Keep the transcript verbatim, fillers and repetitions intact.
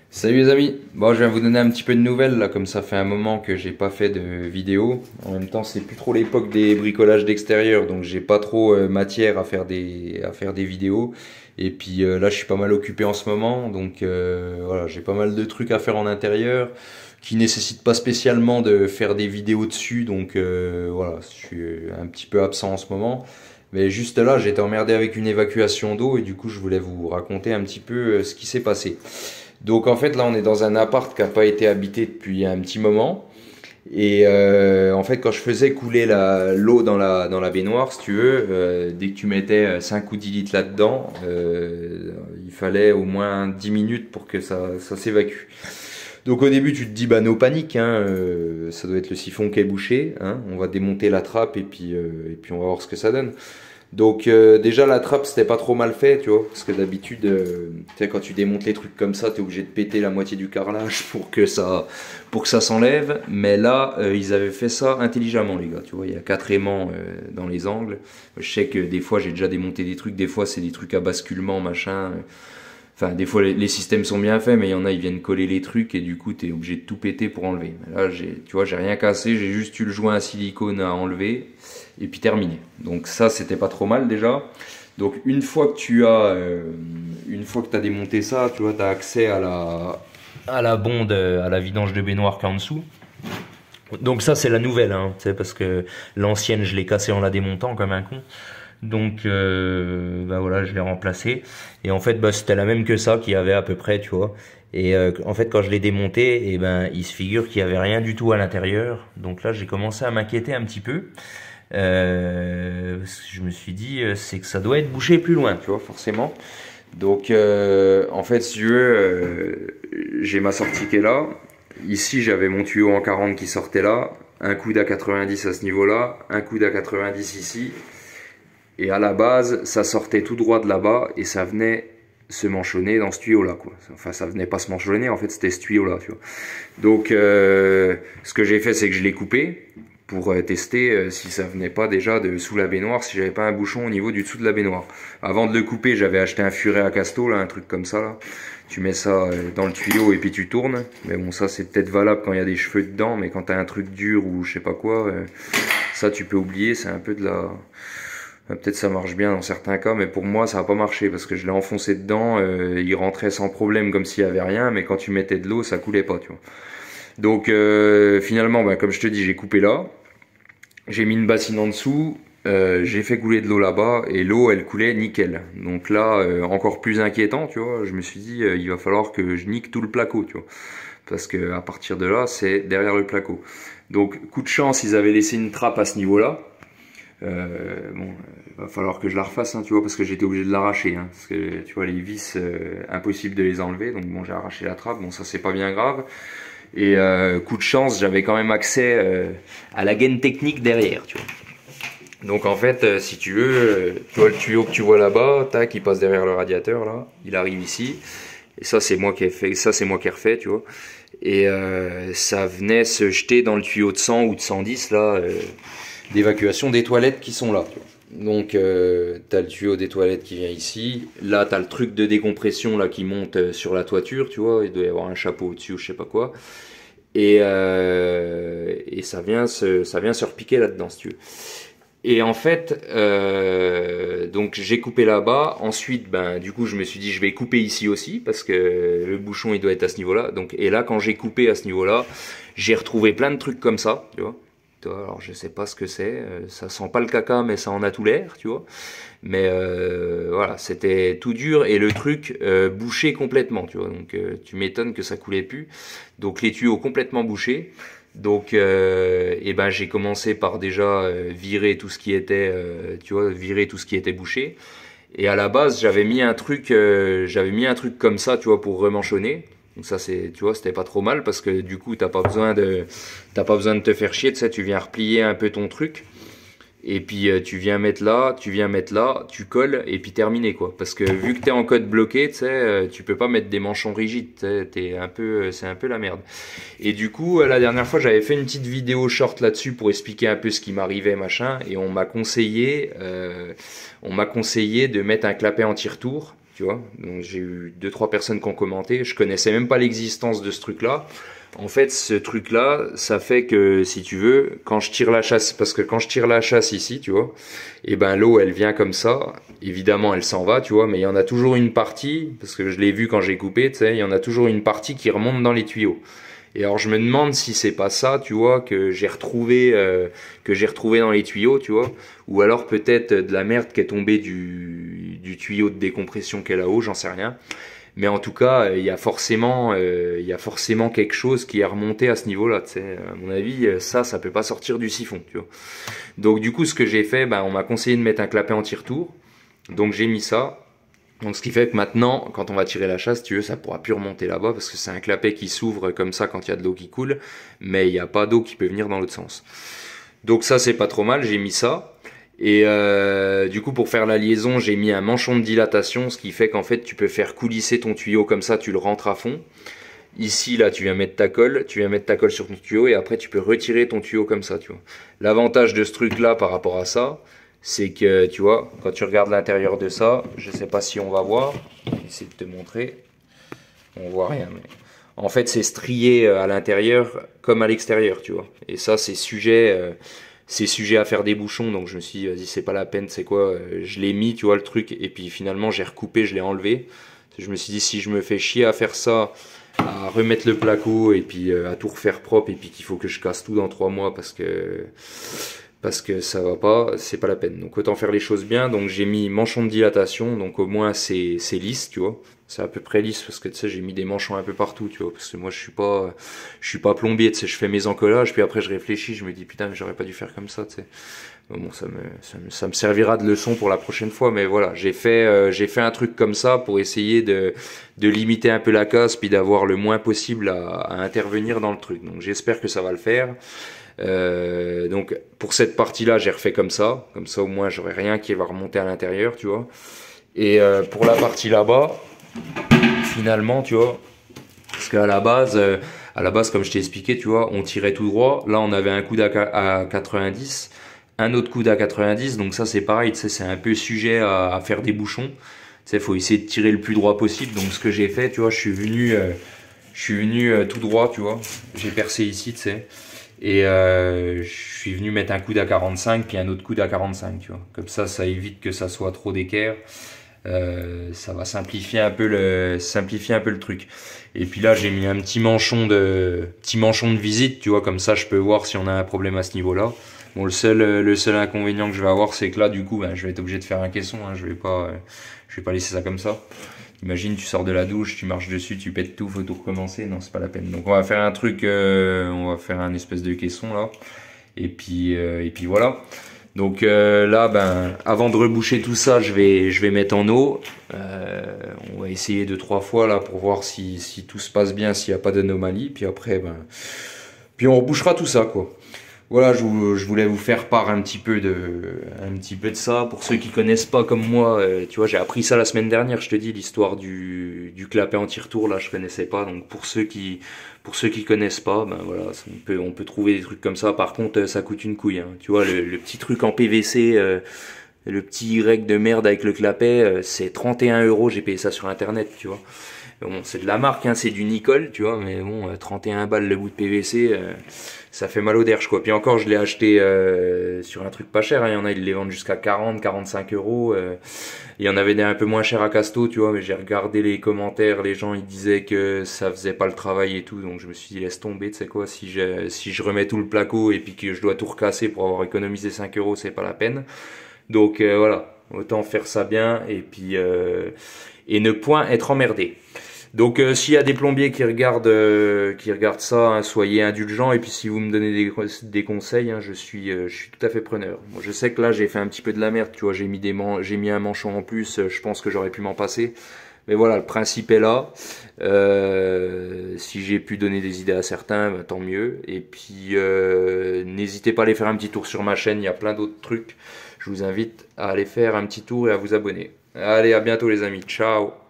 Salut les amis, bon je viens vous donner un petit peu de nouvelles là, comme ça fait un moment que j'ai pas fait de vidéo. En même temps c'est plus trop l'époque des bricolages d'extérieur, donc j'ai pas trop euh, matière à faire des à faire des vidéos. Et puis euh, là je suis pas mal occupé en ce moment, donc euh, voilà, j'ai pas mal de trucs à faire en intérieur qui nécessitent pas spécialement de faire des vidéos dessus, donc euh, voilà, je suis un petit peu absent en ce moment. Mais juste là j'étais emmerdé avec une évacuation d'eau et du coup je voulais vous raconter un petit peu euh, ce qui s'est passé. Donc en fait là on est dans un appart qui n'a pas été habité depuis un petit moment. Et euh, en fait quand je faisais couler la, l'eau dans la, dans la baignoire, si tu veux, euh, dès que tu mettais cinq ou dix litres là-dedans, euh, il fallait au moins dix minutes pour que ça, ça s'évacue. Donc au début tu te dis bah no panique, hein, euh, ça doit être le siphon qui est bouché, hein, on va démonter la trappe et puis, euh, et puis on va voir ce que ça donne. Donc euh, déjà la trappe c'était pas trop mal fait, tu vois, parce que d'habitude, euh, tu sais, quand tu démontes les trucs comme ça, t'es obligé de péter la moitié du carrelage pour que ça, pour que ça s'enlève. Mais là, euh, ils avaient fait ça intelligemment les gars, tu vois, il y a quatre aimants euh, dans les angles. Je sais que des fois j'ai déjà démonté des trucs, des fois c'est des trucs à basculement machin. Enfin, des fois les, les systèmes sont bien faits, mais il y en a ils viennent coller les trucs et du coup t'es obligé de tout péter pour enlever. Mais là, j'ai, tu vois, j'ai rien cassé, j'ai juste eu le joint à silicone à enlever et puis terminé. Donc ça, c'était pas trop mal déjà. Donc une fois que tu as, euh, une fois que t'as démonté ça, tu vois, t'as accès à la, à la bonde, à la vidange de baignoire qui est en dessous. Donc ça, c'est la nouvelle, hein, tu sais, parce que l'ancienne, je l'ai cassée en la démontant comme un con. Donc euh, bah voilà, je l'ai remplacé et en fait bah c'était la même que ça qu'il y avait à peu près, tu vois. Et euh, en fait quand je l'ai démonté, et ben il se figure qu'il y avait rien du tout à l'intérieur. Donc là j'ai commencé à m'inquiéter un petit peu. Euh, parce que je me suis dit euh, c'est que ça doit être bouché plus loin, tu vois, forcément. Donc euh, en fait si tu veux, euh, j'ai ma sortie qui est là. Ici j'avais mon tuyau en quarante qui sortait là, un coude à quatre-vingt-dix à ce niveau-là, un coude à quatre-vingt-dix ici. Et à la base, ça sortait tout droit de là-bas et ça venait se manchonner dans ce tuyau-là, quoi. Enfin, ça venait pas se manchonner, en fait, c'était ce tuyau-là, tu vois. Donc, euh, ce que j'ai fait, c'est que je l'ai coupé pour euh, tester euh, si ça venait pas déjà de sous la baignoire, si j'avais pas un bouchon au niveau du dessous de la baignoire. Avant de le couper, j'avais acheté un furet à casto, là, un truc comme ça, là. Tu mets ça euh, dans le tuyau et puis tu tournes. Mais bon, ça, c'est peut-être valable quand il y a des cheveux dedans, mais quand t'as un truc dur ou je sais pas quoi, euh, ça, tu peux oublier, c'est un peu de la... Peut-être ça marche bien dans certains cas, mais pour moi ça n'a pas marché parce que je l'ai enfoncé dedans, euh, il rentrait sans problème comme s'il y avait rien, mais quand tu mettais de l'eau ça coulait pas, tu vois. Donc euh, finalement, ben, comme je te dis, j'ai coupé là, j'ai mis une bassine en dessous, euh, j'ai fait couler de l'eau là-bas et l'eau elle coulait nickel. Donc là, euh, encore plus inquiétant, tu vois, je me suis dit euh, il va falloir que je nique tout le placo, tu vois, parce que à partir de là c'est derrière le placo. Donc coup de chance, ils avaient laissé une trappe à ce niveau-là. Euh, bon, il va falloir que je la refasse, hein, tu vois, parce que j'étais obligé de l'arracher, hein, parce que tu vois les vis, euh, impossible de les enlever, donc bon j'ai arraché la trappe, bon ça c'est pas bien grave. Et euh, coup de chance, j'avais quand même accès euh, à la gaine technique derrière, tu vois. Donc en fait, euh, si tu veux, euh, tu vois le tuyau que tu vois là-bas, tac, il passe derrière le radiateur là, il arrive ici, et ça c'est moi qui ai fait, ça c'est moi qui ai refait, tu vois. Et euh, ça venait se jeter dans le tuyau de cent ou de cent dix là. Euh, d'évacuation des toilettes qui sont là, tu vois. Donc euh, tu as le tuyau des toilettes qui vient ici, là tu as le truc de décompression là qui monte sur la toiture, tu vois, il doit y avoir un chapeau au-dessus ou je sais pas quoi, et, euh, et ça vient se, ça vient se repiquer là-dedans si tu veux. Et en fait, euh, donc j'ai coupé là-bas, ensuite ben du coup je me suis dit je vais couper ici aussi, parce que le bouchon il doit être à ce niveau-là, donc et là quand j'ai coupé à ce niveau-là, j'ai retrouvé plein de trucs comme ça, tu vois. Alors je sais pas ce que c'est, ça sent pas le caca mais ça en a tout l'air, tu vois. Mais euh, voilà, c'était tout dur et le truc euh, bouché complètement, tu vois. Donc euh, tu m'étonnes que ça coulait plus. Donc les tuyaux complètement bouchés. Donc euh, et ben j'ai commencé par déjà euh, virer tout ce qui était, euh, tu vois, virer tout ce qui était bouché. Et à la base j'avais mis un truc, euh, j'avais mis un truc comme ça, tu vois, pour remanchonner. Donc ça c'est, tu vois, c'était pas trop mal parce que du coup t'as pas besoin de, t'as pas besoin de te faire chier, tu sais, tu viens replier un peu ton truc et puis euh, tu viens mettre là, tu viens mettre là, tu colles et puis terminé quoi. Parce que vu que t'es en code bloqué, tu sais, euh, tu peux pas mettre des manchons rigides, tu sais, t'es un peu, euh, c'est un peu la merde. Et du coup euh, la dernière fois j'avais fait une petite vidéo short là-dessus pour expliquer un peu ce qui m'arrivait machin et on m'a conseillé, euh, on m'a conseillé de mettre un clapet anti-retour. tu vois. Donc j'ai eu deux trois personnes qui ont commenté. Je connaissais même pas l'existence de ce truc-là. En fait, ce truc-là, ça fait que, si tu veux, quand je tire la chasse, parce que quand je tire la chasse ici, tu vois, et ben l'eau, elle vient comme ça. Évidemment, elle s'en va, tu vois, mais il y en a toujours une partie, parce que je l'ai vu quand j'ai coupé, tu sais, il y en a toujours une partie qui remonte dans les tuyaux. Et alors, je me demande si c'est pas ça, tu vois, que j'ai retrouvé, euh, que j'ai retrouvé dans les tuyaux, tu vois, ou alors peut-être de la merde qui est tombée du, du tuyau de décompression qui est là-haut, j'en sais rien. Mais en tout cas, il y a forcément, euh, il y a forcément quelque chose qui est remonté à ce niveau-là. Tu sais, à mon avis, ça, ça peut pas sortir du siphon. Tu vois. Donc du coup, ce que j'ai fait, ben, on m'a conseillé de mettre un clapet anti-retour. Donc j'ai mis ça. Donc ce qui fait que maintenant, quand on va tirer la chasse, tu veux, ça pourra plus remonter là-bas parce que c'est un clapet qui s'ouvre comme ça quand il y a de l'eau qui coule, mais il n'y a pas d'eau qui peut venir dans l'autre sens. Donc ça, c'est pas trop mal. J'ai mis ça. Et euh, du coup, pour faire la liaison, j'ai mis un manchon de dilatation, ce qui fait qu'en fait, tu peux faire coulisser ton tuyau comme ça, tu le rentres à fond. Ici, là, tu viens mettre ta colle, tu viens mettre ta colle sur ton tuyau et après, tu peux retirer ton tuyau comme ça, tu vois. L'avantage de ce truc-là par rapport à ça, c'est que, tu vois, quand tu regardes l'intérieur de ça, je sais pas si on va voir, je vais essayer de te montrer, on voit rien, mais en fait, c'est strié à l'intérieur comme à l'extérieur, tu vois. Et ça, c'est sujet... Euh, c'est sujet à faire des bouchons, donc je me suis dit, vas-y, c'est pas la peine, c'est quoi, euh, je l'ai mis, tu vois, le truc, et puis finalement, j'ai recoupé, je l'ai enlevé. Je me suis dit, si je me fais chier à faire ça, à remettre le placo, et puis euh, à tout refaire propre, et puis qu'il faut que je casse tout dans trois mois, parce que, parce que ça va pas, c'est pas la peine. Donc autant faire les choses bien, donc j'ai mis manchon de dilatation, donc au moins c'est c'est lisse, tu vois. C'est à peu près lisse parce que tu sais j'ai mis des manchons un peu partout, tu vois, parce que moi je suis pas je suis pas plombier, tu sais, je fais mes encollages puis après je réfléchis, je me dis putain mais j'aurais pas dû faire comme ça, tu sais. Bon, ça me, ça me ça me servira de leçon pour la prochaine fois, mais voilà, j'ai fait euh, j'ai fait un truc comme ça pour essayer de de limiter un peu la casse puis d'avoir le moins possible à, à intervenir dans le truc. Donc j'espère que ça va le faire. Euh, donc pour cette partie-là, j'ai refait comme ça, comme ça au moins j'aurai rien qui va remonter à l'intérieur, tu vois. Et euh, pour la partie là-bas, finalement, tu vois, parce qu'à la base, euh, à la base, comme je t'ai expliqué, tu vois, on tirait tout droit. Là, on avait un coude à quatre-vingt-dix, un autre coude à quatre-vingt-dix. Donc ça, c'est pareil, tu sais, c'est un peu sujet à, à faire des bouchons. Tu sais, faut essayer de tirer le plus droit possible. Donc ce que j'ai fait, tu vois, je suis venu, euh, je suis venu euh, tout droit, tu vois. J'ai percé ici, tu sais. Et euh, je suis venu mettre un coude à quarante-cinq puis un autre coude à quarante-cinq, tu vois. Comme ça, ça évite que ça soit trop d'équerre. Euh, ça va simplifier un peu le simplifier un peu le truc. Et puis là j'ai mis un petit manchon de petit manchon de visite, tu vois, comme ça je peux voir si on a un problème à ce niveau-là. Bon, le seul le seul inconvénient que je vais avoir, c'est que là du coup ben, je vais être obligé de faire un caisson, hein. Je vais pas euh, je vais pas laisser ça comme ça. Imagine tu sors de la douche, tu marches dessus, tu pètes tout, faut tout recommencer, non c'est pas la peine. Donc on va faire un truc, euh, on va faire un espèce de caisson là. Et puis euh, et puis voilà. Donc euh, là, ben, avant de reboucher tout ça, je vais, je vais mettre en eau. Euh, on va essayer deux trois fois là pour voir si, si tout se passe bien, s'il n'y a pas d'anomalie. Puis après, ben, puis on rebouchera tout ça, quoi. Voilà, je, je voulais vous faire part un petit peu de, un petit peu de ça. Pour ceux qui connaissent pas comme moi, euh, tu vois, j'ai appris ça la semaine dernière. Je te dis l'histoire du, du clapet anti-retour. Là, je connaissais pas. Donc pour ceux qui, pour ceux qui connaissent pas, ben voilà, on peut, on peut trouver des trucs comme ça. Par contre, ça coûte une couille. Hein. Tu vois, le, le petit truc en P V C, euh, le petit Y de merde avec le clapet, euh, c'est trente et un euros. J'ai payé ça sur internet, tu vois. Bon, c'est de la marque, hein, c'est du Nicole, tu vois, mais bon, trente et un balles le bout de P V C, euh, ça fait mal au derche, quoi. Puis encore, je l'ai acheté euh, sur un truc pas cher, hein. Il y en a, ils les vendent jusqu'à quarante, quarante-cinq euros. Euh. Il y en avait des un peu moins cher à Casto, tu vois, mais j'ai regardé les commentaires, les gens, ils disaient que ça faisait pas le travail et tout, donc je me suis dit, laisse tomber, tu sais quoi, si je, si je remets tout le placo et puis que je dois tout recasser pour avoir économisé cinq euros, c'est pas la peine. Donc euh, voilà, autant faire ça bien et puis euh, et ne point être emmerdé. Donc euh, s'il y a des plombiers qui regardent euh, qui regardent ça, hein, soyez indulgents et puis si vous me donnez des, des conseils, hein, je suis euh, je suis tout à fait preneur. Moi, je sais que là j'ai fait un petit peu de la merde, tu vois, j'ai mis des man j'ai mis un manchon en plus, euh, je pense que j'aurais pu m'en passer. Mais voilà, le principe est là. Euh, si j'ai pu donner des idées à certains, ben, tant mieux. Et puis euh, n'hésitez pas à aller faire un petit tour sur ma chaîne, il y a plein d'autres trucs. Je vous invite à aller faire un petit tour et à vous abonner. Allez, à bientôt les amis, ciao.